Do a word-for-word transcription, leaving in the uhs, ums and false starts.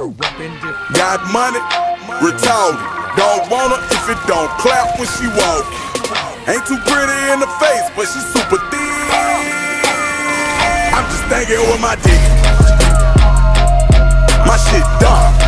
Got money, retarded. Don't want her if it don't clap when she walk. Ain't too pretty in the face, but she super thick. I'm just thinking with my dick. My shit dumb.